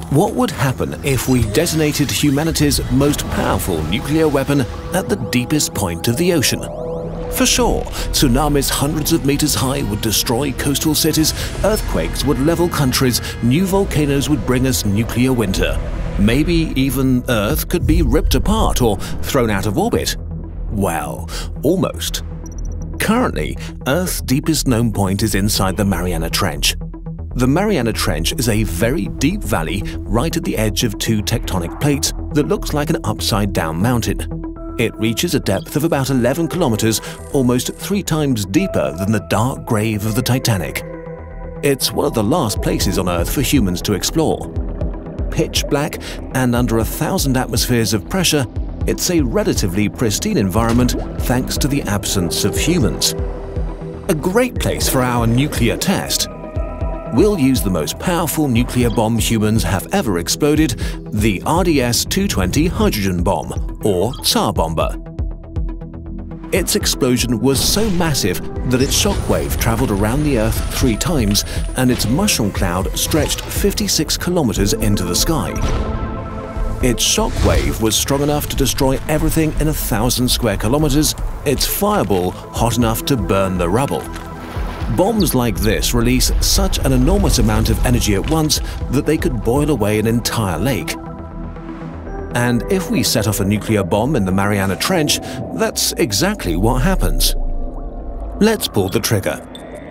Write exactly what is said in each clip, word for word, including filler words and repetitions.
What would happen if we detonated humanity's most powerful nuclear weapon at the deepest point of the ocean? For sure, tsunamis hundreds of meters high would destroy coastal cities, earthquakes would level countries, new volcanoes would bring us nuclear winter. Maybe even Earth could be ripped apart or thrown out of orbit. Well, almost. Currently, Earth's deepest known point is inside the Mariana Trench. The Mariana Trench is a very deep valley right at the edge of two tectonic plates that looks like an upside-down mountain. It reaches a depth of about eleven kilometers, almost three times deeper than the dark grave of the Titanic. It's one of the last places on Earth for humans to explore. Pitch black and under a thousand atmospheres of pressure, it's a relatively pristine environment thanks to the absence of humans. A great place for our nuclear test. We'll use the most powerful nuclear bomb humans have ever exploded, the R D S two twenty hydrogen bomb, or Tsar Bomber. Its explosion was so massive that its shockwave traveled around the Earth three times and its mushroom cloud stretched fifty-six kilometers into the sky. Its shockwave was strong enough to destroy everything in a thousand square kilometers, its fireball hot enough to burn the rubble. Bombs like this release such an enormous amount of energy at once that they could boil away an entire lake. And if we set off a nuclear bomb in the Mariana Trench, that's exactly what happens. Let's pull the trigger.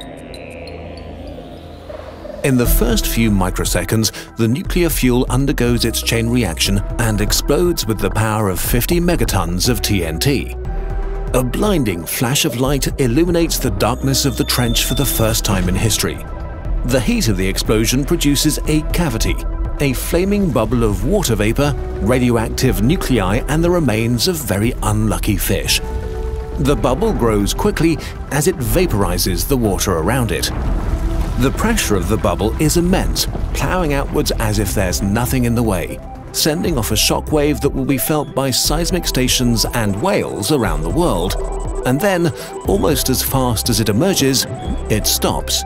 In the first few microseconds, the nuclear fuel undergoes its chain reaction and explodes with the power of fifty megatons of T N T. A blinding flash of light illuminates the darkness of the trench for the first time in history. The heat of the explosion produces a cavity, a flaming bubble of water vapor, radioactive nuclei, and the remains of very unlucky fish. The bubble grows quickly as it vaporizes the water around it. The pressure of the bubble is immense, plowing outwards as if there's nothing in the way, sending off a shockwave that will be felt by seismic stations and whales around the world. And then, almost as fast as it emerges, it stops.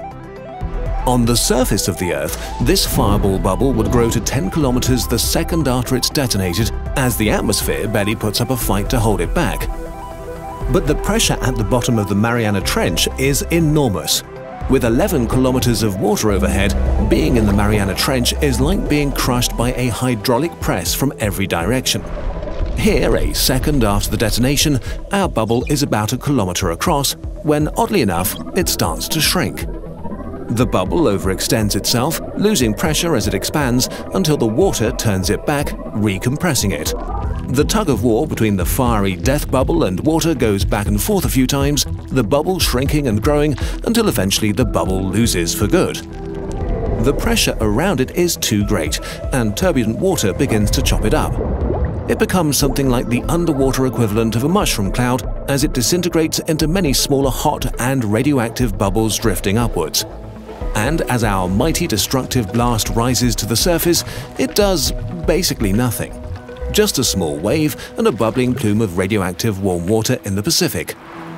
On the surface of the Earth, this fireball bubble would grow to ten kilometers the second after it's detonated, as the atmosphere barely puts up a fight to hold it back. But the pressure at the bottom of the Mariana Trench is enormous. With eleven kilometers of water overhead, being in the Mariana Trench is like being crushed by a hydraulic press from every direction. Here, a second after the detonation, our bubble is about a kilometer across, when, oddly enough, it starts to shrink. The bubble overextends itself, losing pressure as it expands until the water turns it back, recompressing it. The tug-of-war between the fiery death bubble and water goes back and forth a few times, the bubble shrinking and growing until eventually the bubble loses for good. The pressure around it is too great, and turbulent water begins to chop it up. It becomes something like the underwater equivalent of a mushroom cloud as it disintegrates into many smaller hot and radioactive bubbles drifting upwards. And as our mighty destructive blast rises to the surface, it does basically nothing. Just a small wave and a bubbling plume of radioactive warm water in the Pacific.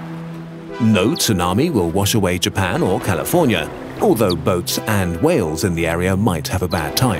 No tsunami will wash away Japan or California, although boats and whales in the area might have a bad time.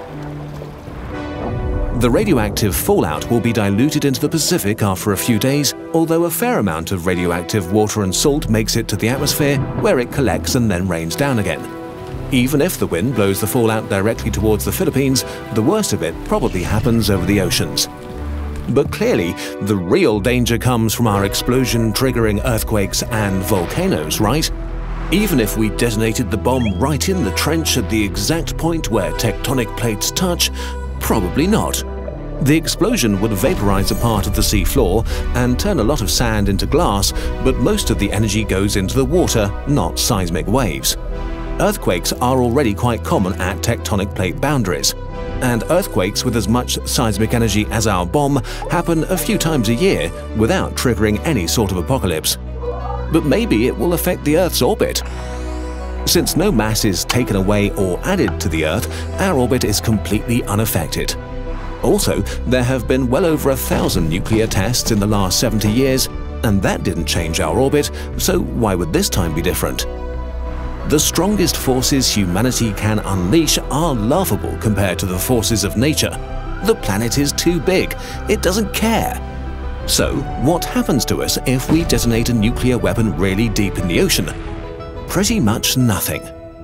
The radioactive fallout will be diluted into the Pacific after a few days, although a fair amount of radioactive water and salt makes it to the atmosphere, where it collects and then rains down again. Even if the wind blows the fallout directly towards the Philippines, the worst of it probably happens over the oceans. But clearly, the real danger comes from our explosion-triggering earthquakes and volcanoes, right? Even if we detonated the bomb right in the trench at the exact point where tectonic plates touch, probably not. The explosion would vaporize a part of the sea floor and turn a lot of sand into glass, but most of the energy goes into the water, not seismic waves. Earthquakes are already quite common at tectonic plate boundaries, and earthquakes with as much seismic energy as our bomb happen a few times a year without triggering any sort of apocalypse. But maybe it will affect the Earth's orbit. Since no mass is taken away or added to the Earth, our orbit is completely unaffected. Also, there have been well over a thousand nuclear tests in the last seventy years, and that didn't change our orbit, so why would this time be different? The strongest forces humanity can unleash are laughable compared to the forces of nature. The planet is too big, it doesn't care. So, what happens to us if we detonate a nuclear weapon really deep in the ocean? Pretty much nothing.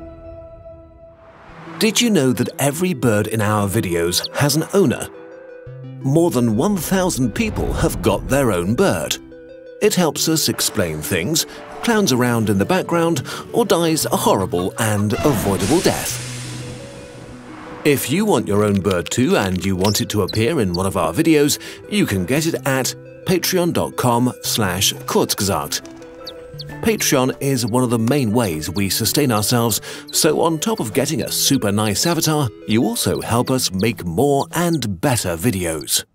Did you know that every bird in our videos has an owner? More than one thousand people have got their own bird. It helps us explain things, clowns around in the background, or dies a horrible and avoidable death. If you want your own bird too and you want it to appear in one of our videos, you can get it at patreon dot com slash Kurzgesagt. Patreon is one of the main ways we sustain ourselves, so on top of getting a super nice avatar, you also help us make more and better videos.